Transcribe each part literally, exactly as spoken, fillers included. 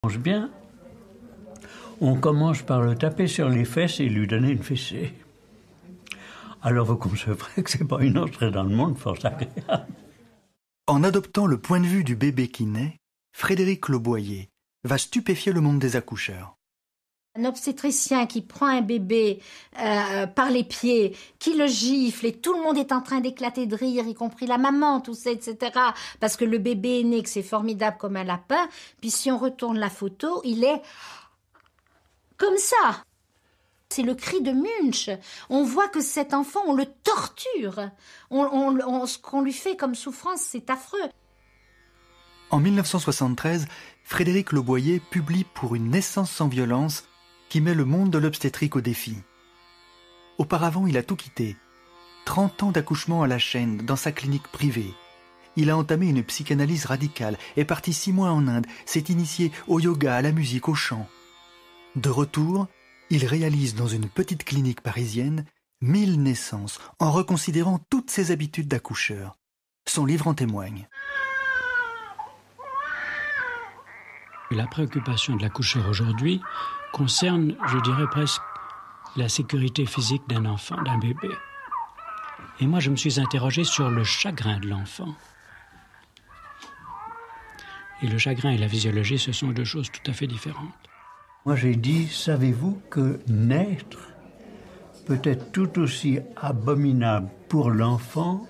mange bien, on commence par le taper sur les fesses et lui donner une fessée. Alors vous concevrez que c'est pas une entrée dans le monde fort agréable. En adoptant le point de vue du bébé qui naît, Frédéric Le Boyer va stupéfier le monde des accoucheurs. Un obstétricien qui prend un bébé euh, par les pieds, qui le gifle et tout le monde est en train d'éclater de rire, y compris la maman, tout ça, et cetera. Parce que le bébé est né, que c'est formidable comme un lapin. Puis si on retourne la photo, il est comme ça. C'est le cri de Munch. On voit que cet enfant, on le torture. On, on, on, ce qu'on lui fait comme souffrance, c'est affreux. En mille neuf cent soixante-treize, Frédéric Le Boyer publie Pour une naissance sans violence, qui met le monde de l'obstétrique au défi. Auparavant, il a tout quitté. trente ans d'accouchement à la chaîne, dans sa clinique privée. Il a entamé une psychanalyse radicale, est parti six mois en Inde, s'est initié au yoga, à la musique, au chant. De retour, il réalise dans une petite clinique parisienne mille naissances en reconsidérant toutes ses habitudes d'accoucheur. Son livre en témoigne. La préoccupation de l'accoucheur aujourd'hui concerne, je dirais presque, la sécurité physique d'un enfant, d'un bébé. Et moi, je me suis interrogé sur le chagrin de l'enfant. Et le chagrin et la physiologie, ce sont deux choses tout à fait différentes. Moi, j'ai dit, savez-vous que naître peut être tout aussi abominable pour l'enfant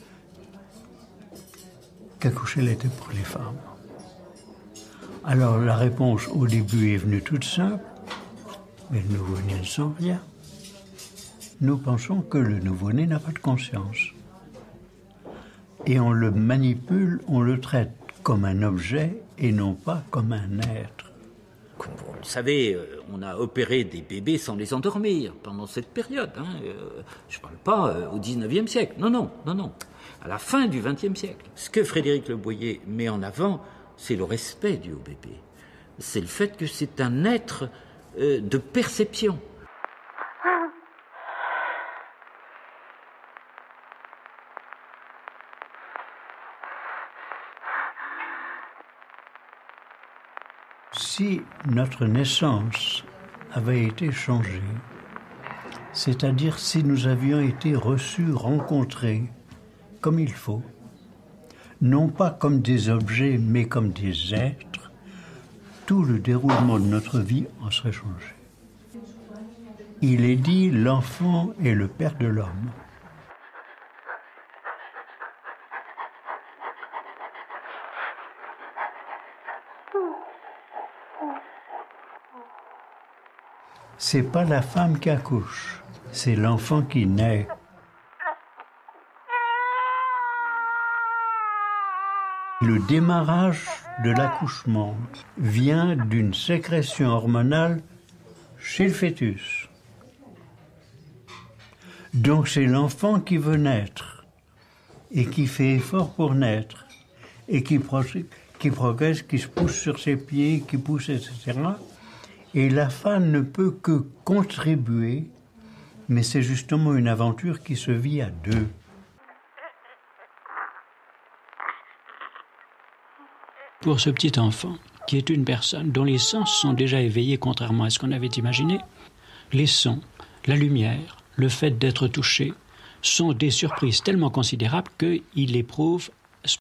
qu'accoucher l'était pour les femmes. Alors la réponse au début est venue toute simple, mais le nouveau-né ne sent rien. Nous pensons que le nouveau-né n'a pas de conscience. Et on le manipule, on le traite comme un objet et non pas comme un être. Comme vous le savez, on a opéré des bébés sans les endormir pendant cette période. Hein. Je ne parle pas au dix-neuvième siècle, non, non, non, non. À la fin du vingtième siècle. Ce que Frédéric Le Boyer met en avant, c'est le respect dû au bébé. C'est le fait que c'est un être euh, de perception. Si notre naissance avait été changée, c'est-à-dire si nous avions été reçus, rencontrés comme il faut, non pas comme des objets, mais comme des êtres, tout le déroulement de notre vie en serait changé. Il est dit, l'enfant est le père de l'homme. C'est pas la femme qui accouche, c'est l'enfant qui naît. Le démarrage de l'accouchement vient d'une sécrétion hormonale chez le fœtus. Donc c'est l'enfant qui veut naître et qui fait effort pour naître et qui, pro- qui progresse, qui se pousse sur ses pieds, qui pousse, et cetera. Et la femme ne peut que contribuer, mais c'est justement une aventure qui se vit à deux. Pour ce petit enfant, qui est une personne dont les sens sont déjà éveillés contrairement à ce qu'on avait imaginé, les sons, la lumière, le fait d'être touché sont des surprises tellement considérables qu'il éprouve